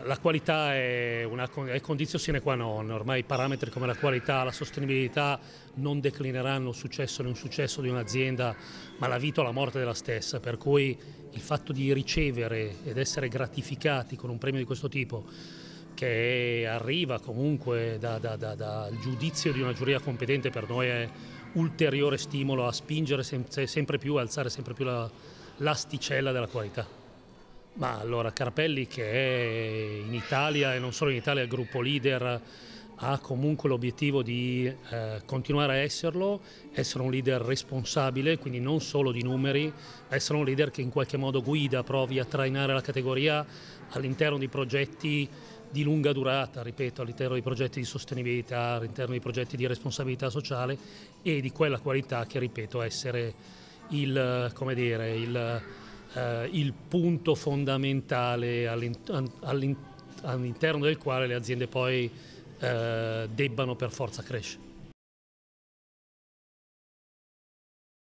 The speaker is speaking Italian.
La qualità è condizio sine qua non, ormai parametri come la qualità, la sostenibilità non declineranno il successo o l'insuccesso di un'azienda, ma la vita o la morte della stessa, per cui il fatto di ricevere ed essere gratificati con un premio di questo tipo, che arriva comunque dal giudizio di una giuria competente, per noi è ulteriore stimolo a spingere sempre più, a alzare sempre più l'asticella della qualità. Ma allora Carpelli, che è in Italia e non solo in Italia il gruppo leader, ha comunque l'obiettivo di continuare a esserlo, essere un leader responsabile, quindi non solo di numeri, ma essere un leader che in qualche modo guida, provi a trainare la categoria all'interno di progetti di lunga durata, ripeto, all'interno di progetti di sostenibilità, all'interno di progetti di responsabilità sociale e di quella qualità che, ripeto, essere come dire, il punto fondamentale all'interno del quale le aziende poi debbano per forza crescere.